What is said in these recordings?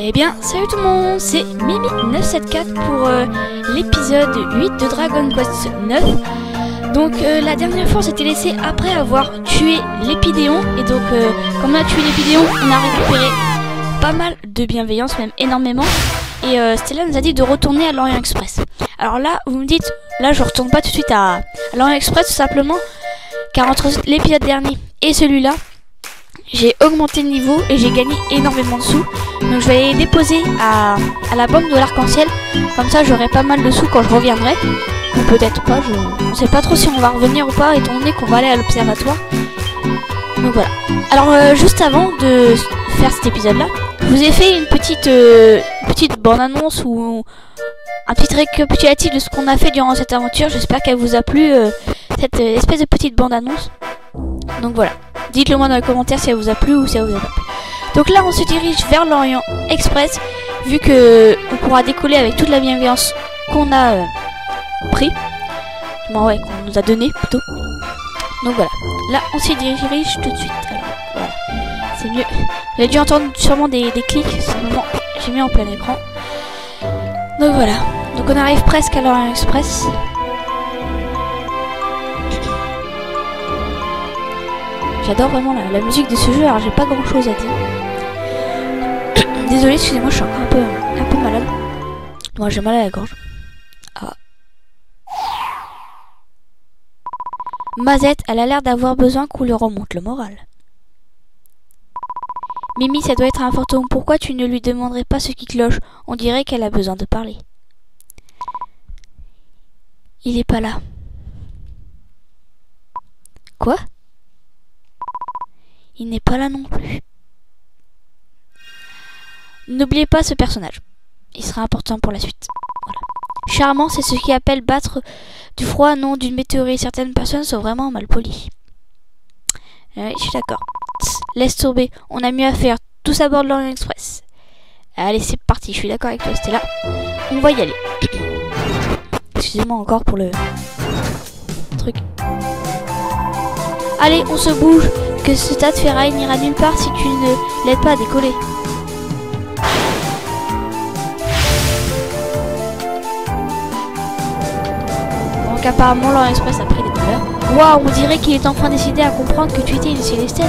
Eh bien, salut tout le monde, c'est Mimi974 pour l'épisode 8 de Dragon Quest 9. Donc la dernière fois on s'était laissé après avoir tué l'Épidéon. Et donc comme on a tué l'Épidéon, on a récupéré pas mal de bienveillance, même énormément. Et Stella nous a dit de retourner à l'Orient Express. Alors là, vous me dites, là je retourne pas tout de suite à l'Orient Express tout simplement, car entre l'épisode dernier et celui-là, j'ai augmenté le niveau et j'ai gagné énormément de sous. Donc je vais aller les déposer à la banque de l'arc-en-ciel. Comme ça j'aurai pas mal de sous quand je reviendrai. Ou peut-être pas, je ne sais pas trop si on va revenir ou pas, étant donné qu'on va aller à l'observatoire. Donc voilà. Alors juste avant de faire cet épisode là, je vous ai fait une petite bande-annonce ou un petit récapitulatif de ce qu'on a fait durant cette aventure. J'espère qu'elle vous a plu, cette espèce de petite bande-annonce. Donc voilà. Dites-le moi dans les commentaires si elle vous a plu ou si elle vous a pas plu. Donc là on se dirige vers l'Orient Express, vu que on pourra décoller avec toute la bienveillance qu'on a pris. Bon, ouais, qu'on nous a donné plutôt. Donc voilà. Là on s'y dirige tout de suite. Alors voilà. C'est mieux. Vous avez dû entendre sûrement des clics. Simplement j'ai mis en plein écran. Donc voilà. Donc on arrive presque à l'Orient Express. J'adore vraiment la musique de ce jeu, alors j'ai pas grand chose à dire. Désolée, excusez-moi, je suis encore un peu malade. Moi j'ai mal à la gorge. Ah. Mazette, elle a l'air d'avoir besoin qu'on lui remonte le moral. Mimi, ça doit être un fantôme. Pourquoi tu ne lui demanderais pas ce qui cloche? On dirait qu'elle a besoin de parler. Il est pas là. Quoi? Il n'est pas là non plus. N'oubliez pas ce personnage. Il sera important pour la suite. Voilà. Charmant, c'est ce qui appelle battre du froid, non d'une météorite. Certaines personnes sont vraiment mal polies. Oui, je suis d'accord. Laisse tomber. On a mieux à faire. Tous à bord de l'Orient Express. Allez, c'est parti. Je suis d'accord avec toi, Stella. On va y aller. Excusez-moi encore pour le truc. Allez, on se bouge. Que ce tas de ferraille n'ira nulle part si tu ne l'aides pas à décoller. Donc apparemment l'Orient Express a pris des douleurs. Waouh, on dirait qu'il est enfin décidé à comprendre que tu étais une Célestienne.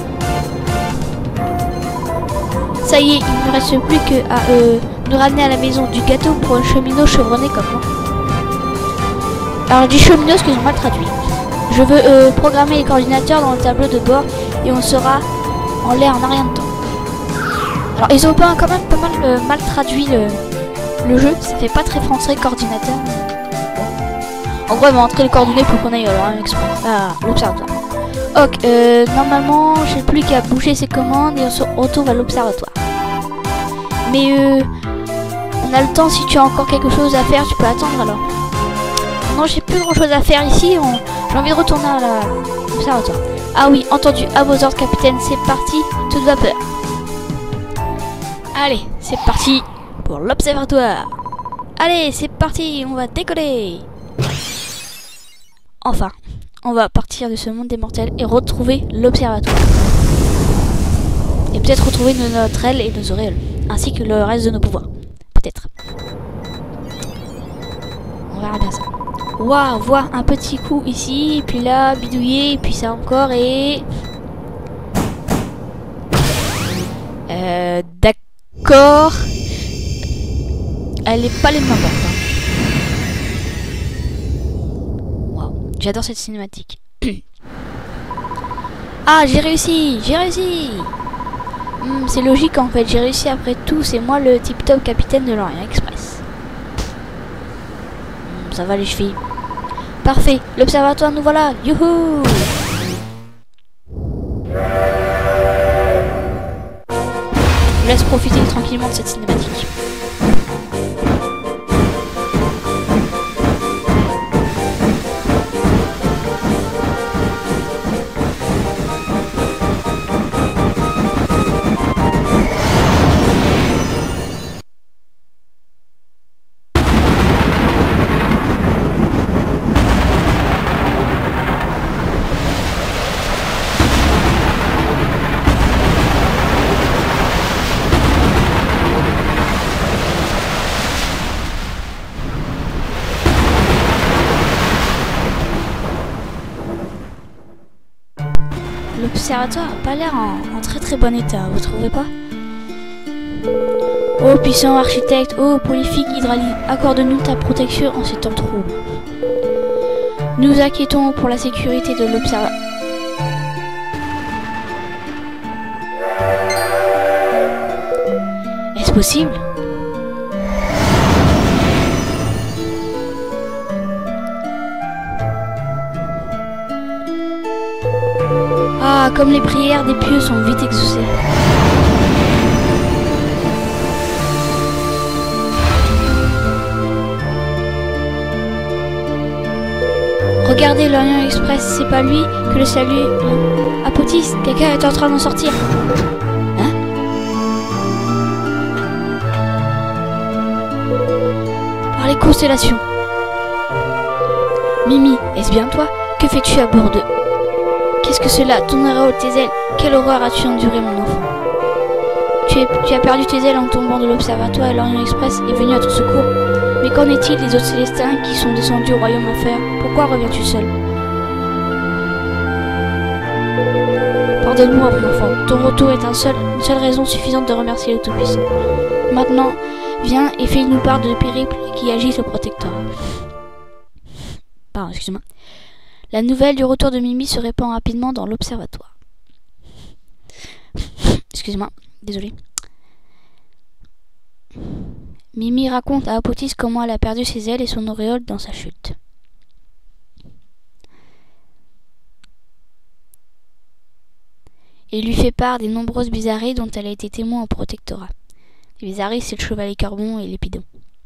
Ça y est, il ne reste plus qu'à nous ramener à la maison du gâteau pour un cheminot chevronné comme moi. Alors je dis cheminot parce que j'ai mal traduit. Je veux programmer les coordinateurs dans le tableau de bord et on sera en l'air en rien de temps. Alors ils ont quand même pas mal traduit le jeu. Ça fait pas très français coordinateur. Bon. En gros, ils vont entrer les coordonnées pour qu'on aille à l'observatoire. Ok, normalement, j'ai plus qu'à bouger ses commandes et on se retrouve à l'observatoire. Mais on a le temps. Si tu as encore quelque chose à faire, tu peux attendre alors. Non, j'ai plus grand chose à faire ici. J'ai envie de retourner à l'observatoire. Ah oui, entendu. À vos ordres, capitaine. C'est parti. Toute vapeur. Allez, c'est parti pour l'observatoire. Allez, c'est parti. On va décoller. Enfin, on va partir de ce monde des mortels et retrouver l'observatoire. Et peut-être retrouver notre aile et nos auréoles, ainsi que le reste de nos pouvoirs. Peut-être. On verra bien ça. Waouh, voir un petit coup ici, et puis là, bidouiller, et puis ça encore, et... D'accord. Elle est pas les mains mortes. Waouh, j'adore cette cinématique. Ah, j'ai réussi. C'est logique en fait, j'ai réussi après tout, c'est moi le tip-top capitaine de l'Orient Express. Ça va les chevilles. Parfait, l'observatoire nous voilà, youhou! Je vous laisse profiter tranquillement de cette cinématique. l'observatoire n'a pas l'air en très très bon état, vous trouvez pas? Ô puissant architecte, ô prolifique Hydralie, accorde-nous ta protection en ces temps troubles. Nous inquiétons pour la sécurité de l'observatoire. Est-ce possible? Ah, comme les prières des pieux sont vite exaucées. Regardez l'Orient Express, c'est pas lui que le salut. Apotis, quelqu'un est en train d'en sortir. Hein? Par les constellations. Mimi, est-ce bien toi? Que fais-tu à bord de... Qu'est-ce que cela? Ton auréole, tes ailes. Quelle horreur as-tu enduré, mon enfant? Tu as perdu tes ailes en tombant de l'observatoire et l'Orient Express est venu à ton secours. Mais qu'en est-il des autres Célestins qui sont descendus au royaume inférieur? Pourquoi reviens-tu seul? Pardonne-moi, mon enfant. Ton retour est une seule raison suffisante de remercier le Tout-Puissant. Maintenant, viens et fais-nous part de périples qui agissent au protectorat. Pardon, excuse-moi. La nouvelle du retour de Mimi se répand rapidement dans l'observatoire. Excuse-moi, désolé. Mimi raconte à Apotis comment elle a perdu ses ailes et son auréole dans sa chute. Et lui fait part des nombreuses bizarreries dont elle a été témoin au protectorat. Les bizarreries, c'est le chevalier Carbon et l'épidon.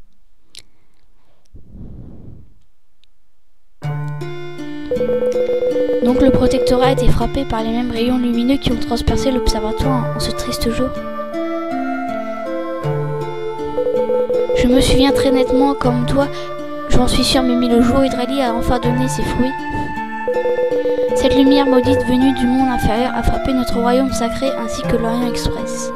Donc le protectorat a été frappé par les mêmes rayons lumineux qui ont transpercé l'observatoire en ce triste jour. Je me souviens très nettement, comme toi, je m'en suis sûr, Mimi, le jour où Hydralie a enfin donné ses fruits. Cette lumière maudite venue du monde inférieur a frappé notre royaume sacré ainsi que l'Orient Express.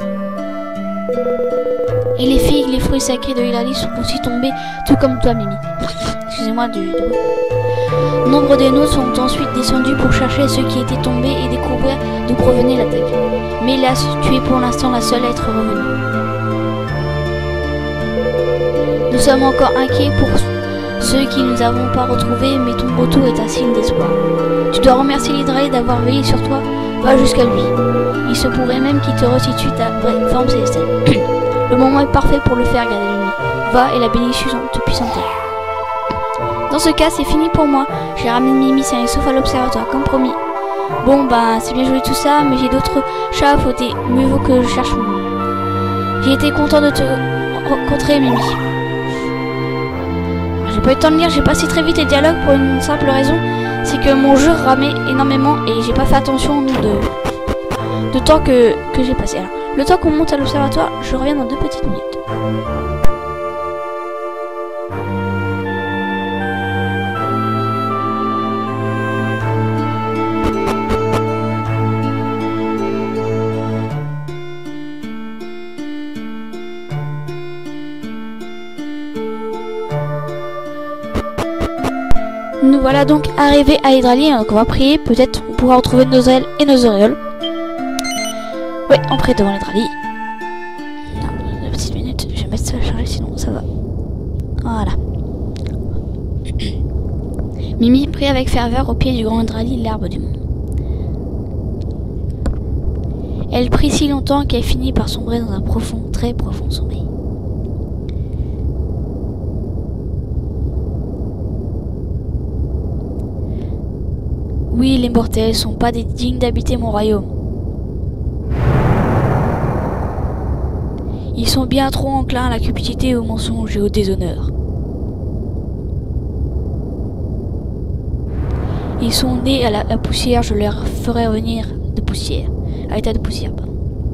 Et les figues, les fruits sacrés de Hydralie sont aussi tombés, tout comme toi, Mimi. Excusez-moi du bruit. Nombre des nôtres sont ensuite descendus pour chercher ceux qui étaient tombés et découvrir d'où provenait l'attaque. Mais hélas, tu es pour l'instant la seule à être revenue. Nous sommes encore inquiets pour ceux qui nous avons pas retrouvés, mais ton retour est un signe d'espoir. Tu dois remercier l'Hydralie d'avoir veillé sur toi, va jusqu'à lui. Il se pourrait même qu'il te restitue ta vraie forme célestielle. Le moment est parfait pour le faire, garder l'ennemi. Va et la bénédiction te puissante. Dans ce cas, c'est fini pour moi. J'ai ramené Mimi sain et sauf à l'observatoire, comme promis. Bon, bah, c'est bien joli tout ça, mais j'ai d'autres chats à fouetter. Mieux vaut que je cherche Mimi. J'ai été content de te rencontrer, Mimi. J'ai pas eu le temps de lire, j'ai passé très vite les dialogues pour une simple raison, c'est que mon jeu ramait énormément et j'ai pas fait attention de temps que j'ai passé. Alors, le temps qu'on monte à l'observatoire, je reviens dans 2 petites minutes. Nous voilà donc arrivés à Hydralie, donc on va prier, peut-être on pourra retrouver nos ailes et nos auréoles. Ouais, on prie devant l'Hydralie. 2 petites minutes, je vais mettre ça à charger sinon ça va. Voilà. Mimi prie avec ferveur au pied du grand Hydralie, l'arbre du monde. Elle prie si longtemps qu'elle finit par sombrer dans un profond, très profond sommeil. Oui, les mortels sont pas des dignes d'habiter mon royaume. Ils sont bien trop enclins à la cupidité, au mensonge et au déshonneur. Ils sont nés à la poussière, je leur ferai revenir de poussière. À l'état de poussière, pardon.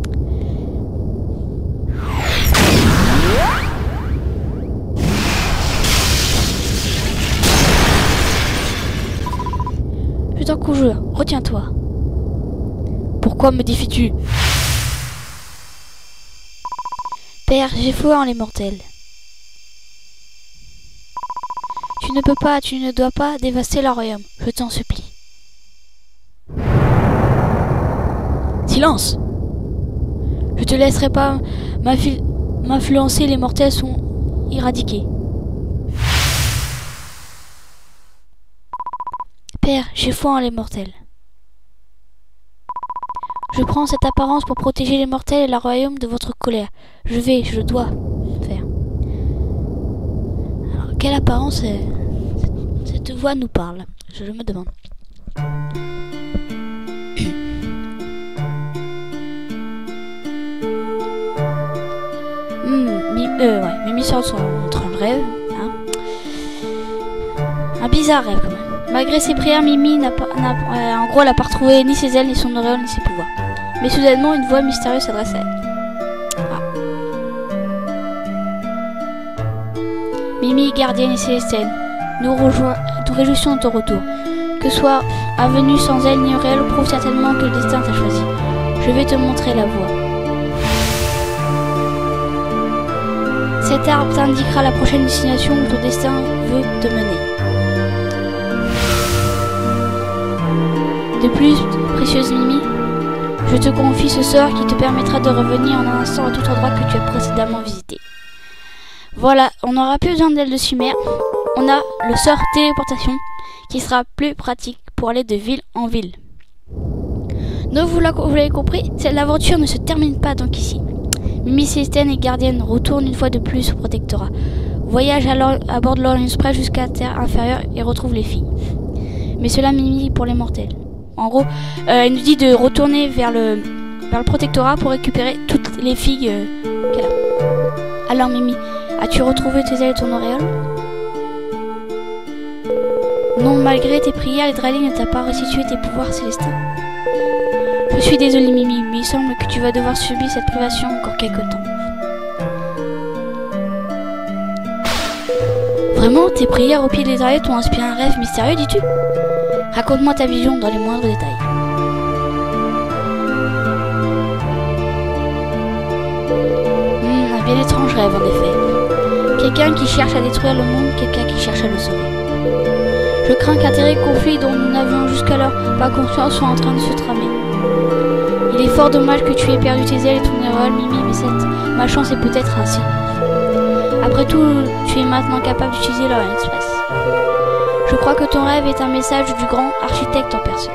Je t'en conjure, retiens-toi. Pourquoi me défies-tu? Père, j'ai foi en les mortels. Tu ne peux pas, tu ne dois pas dévaster leur royaume, je t'en supplie. Silence! Je te laisserai pas m'influencer, les mortels sont éradiqués. Père, j'ai foi en les mortels. Je prends cette apparence pour protéger les mortels et le royaume de votre colère. Je dois faire. Alors, quelle apparence cette voix nous parle? Je me demande. Ouais, Mimi sort de son rêve. Hein. Un bizarre rêve quand même. Malgré ses prières, Mimi n'a pas retrouvé ni ses ailes, ni son auréole, ni ses pouvoirs. Mais soudainement, une voix mystérieuse s'adresse à elle. Ah. Mimi, gardienne et célestienne, nous réjouissons de ton retour. Que soit avenue sans aile ni auréole prouve certainement que le destin t'a choisi. Je vais te montrer la voie. Cet arbre t'indiquera la prochaine destination où ton destin veut te mener. De plus, précieuse Mimi, je te confie ce sort qui te permettra de revenir en un instant à tout endroit que tu as précédemment visité. Voilà, on n'aura plus besoin d'ailes de chimère. On a le sort téléportation qui sera plus pratique pour aller de ville en ville. Donc vous l'avez compris, l'aventure ne se termine pas donc ici. Mimi Célestienne et gardienne retournent une fois de plus au protectorat. Voyage à bord de l'Orient Express jusqu'à la terre inférieure et retrouve les filles. Mais cela Mimi pour les mortels. En gros, elle nous dit de retourner vers le protectorat pour récupérer toutes les filles qu'elle a. Alors Mimi, as-tu retrouvé tes ailes et ton auréole? Non, malgré tes prières, l'Hydralie ne t'a pas restitué tes pouvoirs célestins. Je suis désolée Mimi, mais il semble que tu vas devoir subir cette privation encore quelque temps. Vraiment, tes prières au pied de l'Hydralie t'ont inspiré un rêve mystérieux, dis-tu? Raconte-moi ta vision dans les moindres détails. Un bien étrange rêve en effet. Quelqu'un qui cherche à détruire le monde, quelqu'un qui cherche à le sauver. Je crains qu'un terrible conflit dont nous n'avions jusqu'alors pas conscience soit en train de se tramer. Il est fort dommage que tu aies perdu tes ailes et ton auréole, Mimi, mais cette malchance est peut-être ainsi. Après tout, tu es maintenant capable d'utiliser l'Orient Express. Je crois que ton rêve est un message du grand architecte en personne.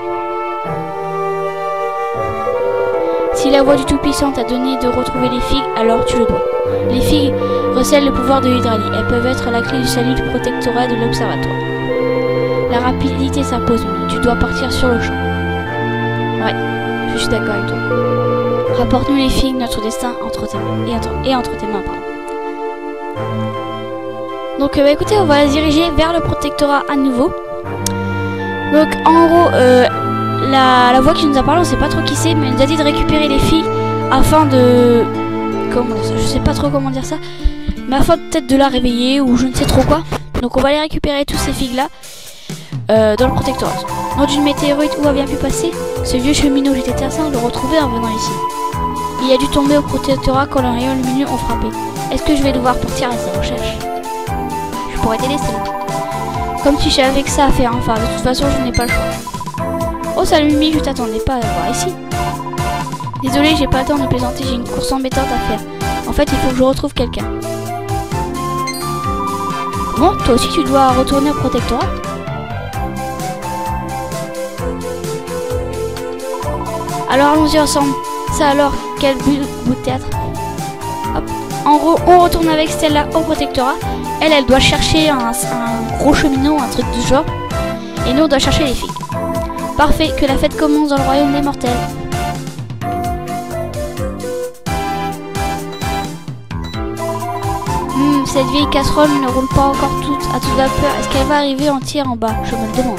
Si la voix du Tout-Puissant t'a donné de retrouver les figues, alors tu le dois. Les figues recèlent le pouvoir de l'Hydralie. Elles peuvent être la clé du salut du protectorat de l'Observatoire. La rapidité s'impose, mais tu dois partir sur le champ. Ouais, je suis d'accord avec toi. Rapporte-nous les figues, notre destin entre tes mains. Et entre tes mains, pardon. Donc écoutez, on va se diriger vers le protectorat à nouveau. Donc en gros, la voix qui nous a parlé, on sait pas trop qui c'est, mais elle nous a dit de récupérer les filles afin de... Comment ça, je sais pas trop comment dire ça, mais afin peut-être de la réveiller ou je ne sais trop quoi. Donc on va aller récupérer tous ces filles là dans le protectorat. Dans une météorite où a bien pu passer, ce vieux cheminot, j'étais certain de le retrouver en venant ici. Il a dû tomber au protectorat quand les rayons lumineux ont frappé. Est-ce que je vais devoir partir à sa recherche? Je pourrais t'aider, comme si j'avais que ça à faire, enfin de toute façon je n'ai pas le choix. Oh salut Mimi, je t'attendais pas à voir ici. Désolé, j'ai pas le temps de plaisanter, j'ai une course embêtante à faire. En fait, il faut que je retrouve quelqu'un. Bon, toi aussi tu dois retourner au protectorat? Alors allons-y ensemble. Ça alors, quel bout de théâtre. Hop. En gros, on retourne avec Stella au protectorat. Elle doit chercher un gros cheminot, un truc du genre. Et nous, on doit chercher les filles. Parfait, que la fête commence dans le royaume des mortels. Cette vieille casserole ne roule pas encore à toute vapeur. Est-ce qu'elle va arriver entière en bas? Je me le demande.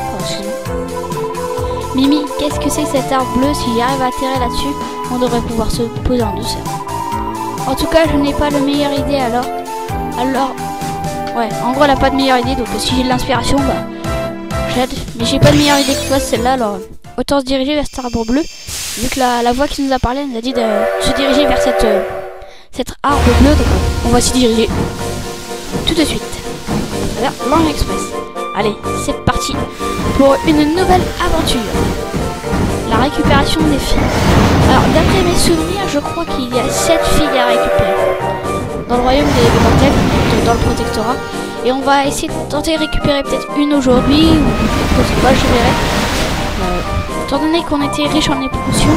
Mimi, qu'est-ce que c'est que cet arbre bleu? S'il arrive à atterrir là-dessus, on devrait pouvoir se poser en douceur. En tout cas, je n'ai pas la meilleure idée alors... Ouais, en gros, elle n'a pas de meilleure idée, donc si j'ai de l'inspiration, bah... j'aide. Mais j'ai pas de meilleure idée que toi, celle-là, alors... Autant se diriger vers cet arbre bleu, vu que la voix qui nous a parlé nous a dit de se diriger vers cet arbre bleu, donc on va s'y diriger tout de suite vers l'Orient Express. Allez, c'est parti pour une nouvelle aventure. la récupération des filles. Alors d'après mes souvenirs, je crois qu'il y a 7 filles à récupérer dans le royaume des mortels, dans le protectorat. Et on va essayer de tenter de récupérer peut-être une aujourd'hui, ou je sais pas, je verrai. Étant donné qu'on était riche en émotions,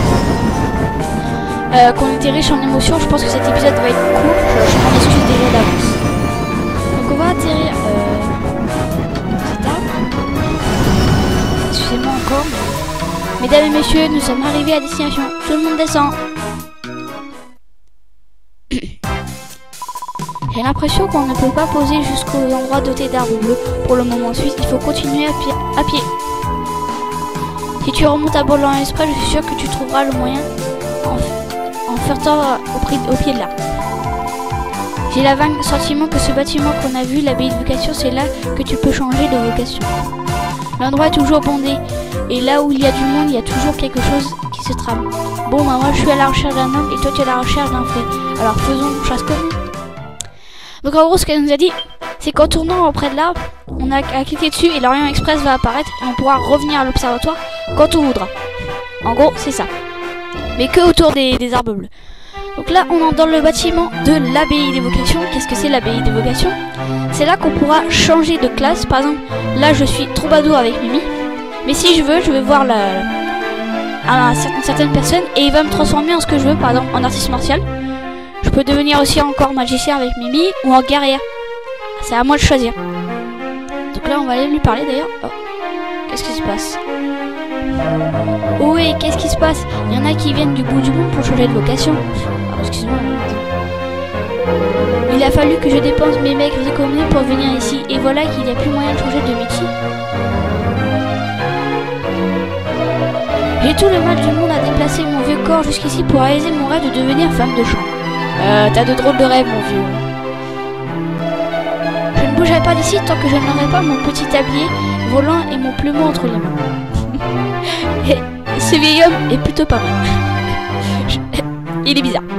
je pense que cet épisode va être court, je m'en excuse déjà d'avance. Donc on va atterrir cet arbre. Excusez-moi encore, mais... Mesdames et messieurs, nous sommes arrivés à destination. Tout le monde descend. J'ai l'impression qu'on ne peut pas poser jusqu'aux endroits dotés d'arbres bleus pour le moment suisse. Il faut continuer à pied. Si tu remontes à bord de l'Express, je suis sûr que tu trouveras le moyen en flirtant au pied de l'arbre. J'ai la vague sentiment que ce bâtiment qu'on a vu, l'abbaye de vocation, c'est là que tu peux changer de vocation. L'endroit est toujours bondé, et là où il y a du monde, il y a toujours quelque chose qui se trame. Bon, bah moi je suis à la recherche d'un homme, et toi tu es à la recherche d'un fruit. Alors faisons chasse commune. Donc en gros, ce qu'elle nous a dit, c'est qu'en tournant auprès de l'arbre, on a à cliquer dessus, et l'Orient Express va apparaître, et on pourra revenir à l'observatoire quand on voudra. En gros, c'est ça. Mais que autour des arbres bleus. Donc là, on entre dans le bâtiment de l'abbaye des vocations. Qu'est-ce que c'est l'abbaye des vocations? C'est là qu'on pourra changer de classe. Par exemple, là, je suis troubadour avec Mimi. Mais si je veux voir certaines personnes et il va me transformer en ce que je veux. Par exemple, en artiste martial. Je peux devenir aussi encore magicien avec Mimi ou en guerrière. C'est à moi de choisir. Donc là, on va aller lui parler d'ailleurs. Oh. Qu'est-ce qui se passe? Oh oui, qu'est-ce qui se passe? Il y en a qui viennent du bout du monde pour changer de vocation. Ah, excuse-moi. Il a fallu que je dépense mes mecs économies pour venir ici. Et voilà qu'il n'y a plus moyen de changer de métier. J'ai tout le mal du monde à déplacer mon vieux corps jusqu'ici pour réaliser mon rêve de devenir femme de chambre. T'as de drôles de rêves, mon vieux. Je ne bougerai pas d'ici tant que je n'aurai pas mon petit tablier volant et mon plumeau entre les mains. Et ce vieil homme est plutôt pas mal. Il est bizarre.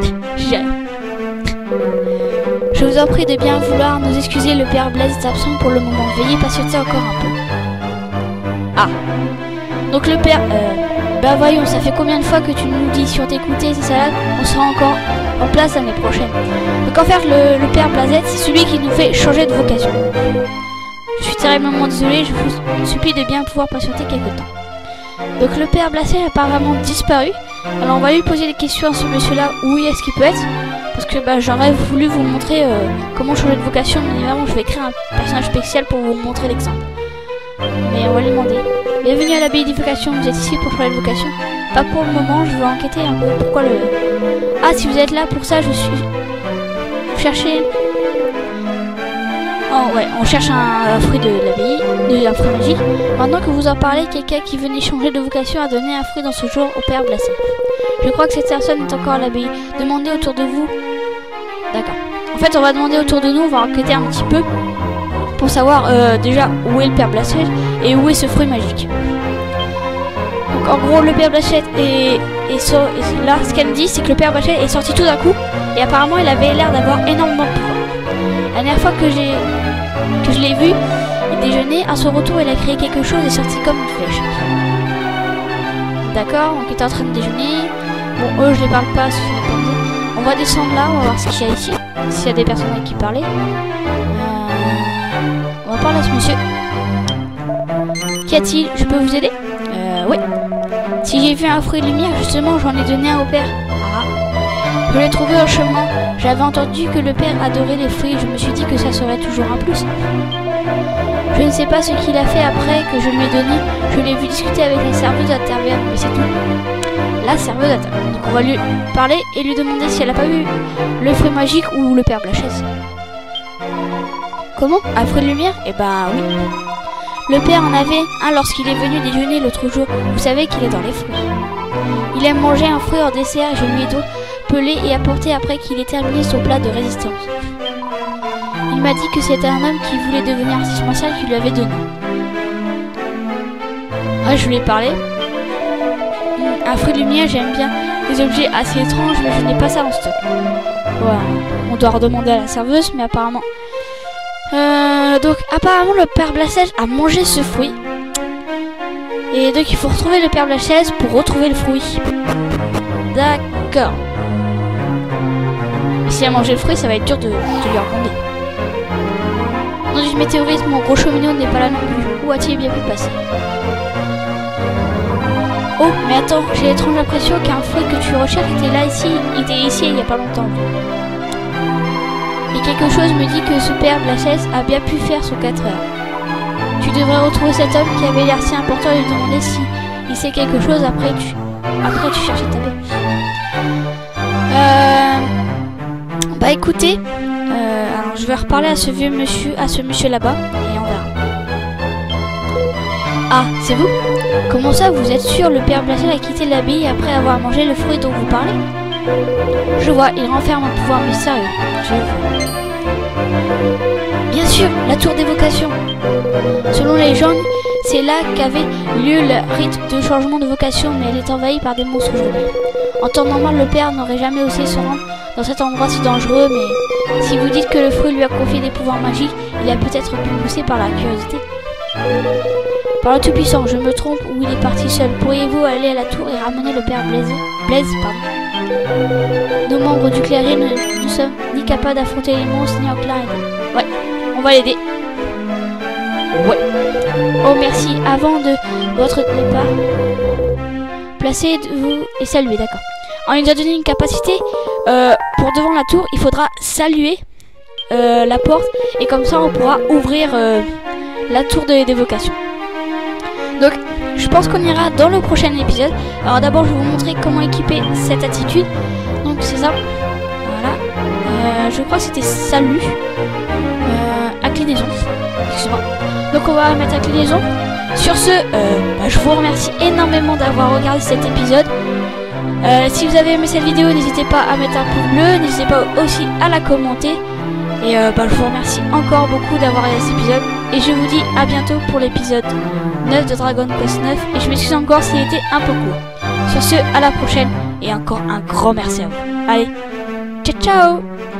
Je vous en prie de bien vouloir nous excuser, le père Blaise est absent pour le moment. Veuillez patienter encore un peu. Ah. Donc le père... bah voyons, ça fait combien de fois que tu nous dis si on t'écoutait ces salades, on sera encore en place l'année prochaine. Donc en fait, le père Blasette, c'est celui qui nous fait changer de vocation. Je suis terriblement désolé, je vous supplie de bien pouvoir patienter quelques temps. Donc le père Blasset a apparemment disparu. Alors on va lui poser des questions à ce monsieur-là, où est-ce qu'il peut être. Parce que bah, j'aurais voulu vous montrer comment changer de vocation, mais évidemment je vais créer un personnage spécial pour vous montrer l'exemple. Mais on va lui demander. Bienvenue à l'abbaye des vocations, vous êtes ici pour changer de vocation? Pas pour le moment, je veux enquêter un peu pourquoi le... Ah, si vous êtes là pour ça, je suis... Vous cherchez... Oh ouais, on cherche un fruit de l'abbaye, un fruit magique. Maintenant que vous en parlez, quelqu'un qui venait changer de vocation a donné un fruit dans ce jour au père Blasset. Je crois que cette personne est encore à l'abbaye. Demandez autour de vous. D'accord. En fait, on va demander autour de nous, on va enquêter un petit peu pour savoir déjà où est le père Blasset et où est ce fruit magique. Donc en gros, le père Blasset est là, ce qu'elle me dit, c'est que le père Blasset est sorti tout d'un coup et apparemment il avait l'air d'avoir énormément de pouvoir. La dernière fois que je l'ai vu déjeuner, à son retour il a créé quelque chose et sorti comme une flèche. D'accord, donc il était en train de déjeuner. Bon, eux je les parle pas, on va descendre là, on va voir ce qu'il y a ici, s'il y a des personnes avec qui parler. On va parler à ce monsieur. Qu'y a-t-il? Je peux vous aider? Oui. Si j'ai vu un fruit de lumière, justement j'en ai donné un au père. Ah. Je l'ai trouvé en chemin. J'avais entendu que le père adorait les fruits. Je me suis dit que ça serait toujours un plus. Je ne sais pas ce qu'il a fait après que je lui ai donné. Je l'ai vu discuter avec la serveuse à la taverne, mais c'est tout. La serveuse à la taverne. Donc on va lui parler et lui demander si elle n'a pas vu le fruit magique ou le père Blachès. Comment? Un fruit de lumière? Eh ben oui. Le père en avait un lorsqu'il est venu déjeuner l'autre jour. Vous savez qu'il est dans les fruits. Il aime manger un fruit en dessert et je lui ai pelé et apporté après qu'il ait terminé son plat de résistance. Il m'a dit que c'était un homme qui voulait devenir artiste martial qui lui avait donné. Ouais, je lui ai parlé. Un fruit de lumière, j'aime bien des objets assez étranges, mais je n'ai pas ça en stock. Voilà. On doit redemander à la serveuse, mais apparemment... donc apparemment le père Blasset a mangé ce fruit. Et donc il faut retrouver le Père Lachaise pour retrouver le fruit. D'accord. Si elle a mangé le fruit, ça va être dur de lui recommander. Dans une météorite, mon gros cheminot n'est pas là non plus. Où a-t-il bien pu passer? Oh, mais attends, j'ai l'étrange impression qu'un fruit que tu recherches était là ici. Il était ici il n'y a pas longtemps. Et quelque chose me dit que ce Père Lachaise a bien pu faire son 4 heures. Tu devrais retrouver cet homme qui avait l'air si important et lui demander si il sait quelque chose après tu cherches ta bête. Bah écoutez, alors je vais reparler à ce vieux monsieur, à ce monsieur là-bas, et on verra. Ah, c'est vous? Comment ça, vous êtes sûr le Père Lachaise a quitté l'abbaye après avoir mangé le fruit dont vous parlez? Je vois, il renferme un pouvoir mystérieux. Je vois. Bien sûr, la tour d'évocation. Selon les légendes, c'est là qu'avait lieu le rite de changement de vocation, mais elle est envahie par des monstres aujourd'hui. En temps normal, le père n'aurait jamais osé se rendre dans cet endroit si dangereux, mais si vous dites que le fruit lui a confié des pouvoirs magiques, il a peut-être pu pousser par la curiosité. Par le Tout-Puissant, je me trompe ou il est parti seul? Pourriez-vous aller à la tour et ramener le père Blaise, Nos membres du clergé ne sommes ni capables d'affronter les monstres ni enclins. Ouais, on va l'aider. Ouais. Oh merci, avant de votre départ, placez-vous et saluez, d'accord. On lui a donné une capacité pour devant la tour, il faudra saluer la porte et comme ça on pourra ouvrir la tour d'évocation. Donc je pense qu'on ira dans le prochain épisode. Alors d'abord je vais vous montrer comment équiper cette attitude. Donc c'est ça. Voilà. Je crois que c'était salut. Inclinaison. Excusez-moi. Donc on va mettre inclinaison. Sur ce, je vous remercie énormément d'avoir regardé cet épisode. Si vous avez aimé cette vidéo, n'hésitez pas à mettre un pouce bleu. N'hésitez pas aussi à la commenter. Et je vous remercie encore beaucoup d'avoir regardé cet épisode. Et je vous dis à bientôt pour l'épisode 9 de Dragon Quest 9. Et je m'excuse encore s'il était un peu court. Sur ce, à la prochaine. Et encore un grand merci à vous. Allez, ciao ciao!